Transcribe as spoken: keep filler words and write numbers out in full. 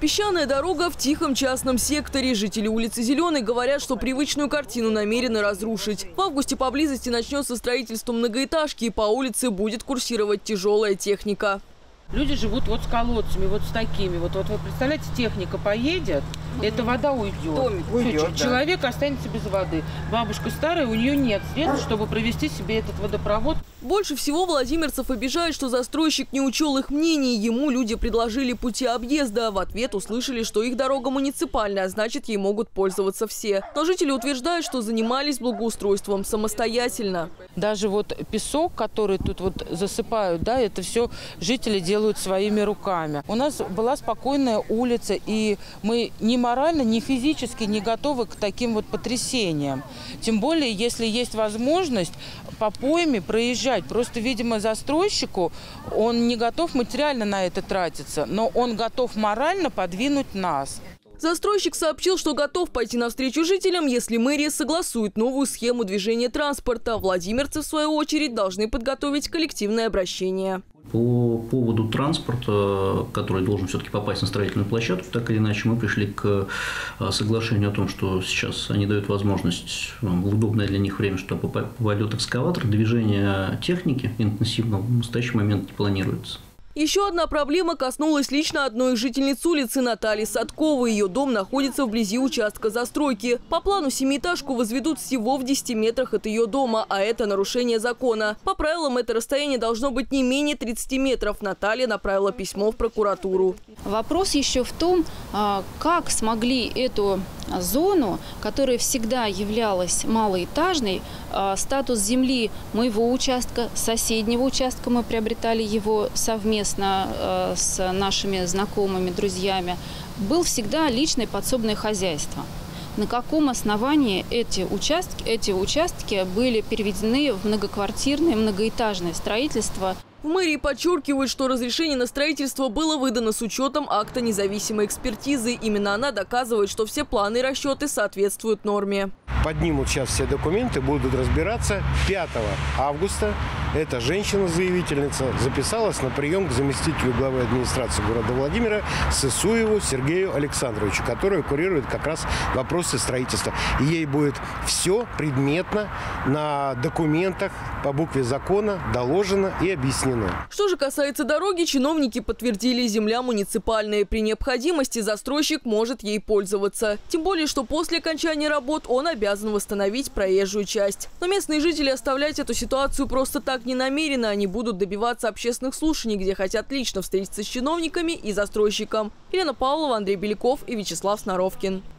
Песчаная дорога в тихом частном секторе. Жители улицы Зеленой говорят, что привычную картину намерены разрушить. В августе поблизости начнется строительство многоэтажки, и по улице будет курсировать тяжелая техника. Люди живут вот с колодцами, вот с такими. Вот, вот вы представляете, техника поедет, угу. эта вода уйдет. уйдет да. Человек останется без воды. Бабушка старая, у нее нет средств, чтобы провести себе этот водопровод. Больше всего владимирцев обижает, что застройщик не учел их мнений. Ему люди предложили пути объезда. В ответ услышали, что их дорога муниципальная, а значит, ей могут пользоваться все. Но жители утверждают, что занимались благоустройством самостоятельно. Даже вот песок, который тут вот засыпают, да, это все жители делают своими руками. У нас была спокойная улица, и мы ни морально, ни физически не готовы к таким вот потрясениям. Тем более, если есть возможность по пойме проезжать. Просто, видимо, застройщику он не готов материально на это тратиться, но он готов морально подвинуть нас. Застройщик сообщил, что готов пойти навстречу жителям, если мэрия согласует новую схему движения транспорта. Владимирцы, в свою очередь, должны подготовить коллективное обращение. По поводу транспорта, который должен все-таки попасть на строительную площадку, так или иначе мы пришли к соглашению о том, что сейчас они дают возможность в удобное для них время, что попадет экскаватор. Движение техники интенсивно в настоящий момент не планируется. Еще одна проблема коснулась лично одной из жительниц улицы Натальи Садковой. Ее дом находится вблизи участка застройки. По плану семиэтажку возведут всего в десяти метрах от ее дома, а это нарушение закона. По правилам, это расстояние должно быть не менее тридцати метров. Наталья направила письмо в прокуратуру. Вопрос еще в том, как смогли эту зону, которая всегда являлась малоэтажной, статус земли моего участка, соседнего участка, мы приобретали его совместно с нашими знакомыми, друзьями, был всегда личное подсобное хозяйство. На каком основании эти участки, эти участки были переведены в многоквартирное, многоэтажное строительство? В мэрии подчеркивают, что разрешение на строительство было выдано с учетом акта независимой экспертизы. Именно она доказывает, что все планы и расчеты соответствуют норме. Поднимут сейчас все документы, будут разбираться. пятого августа эта женщина-заявительница записалась на прием к заместителю главы администрации города Владимира Сысуеву Сергею Александровичу, который курирует как раз вопросы строительства. И ей будет все предметно на документах по букве закона доложено и объяснено. Что же касается дороги, чиновники подтвердили, земля муниципальная. При необходимости застройщик может ей пользоваться. Тем более, что после окончания работ он обязан восстановить проезжую часть. Но местные жители оставлять эту ситуацию просто так не намерены. Они будут добиваться общественных слушаний, где хотят лично встретиться с чиновниками и застройщиком. Елена Павлова, Андрей Беляков и Вячеслав Сноровкин.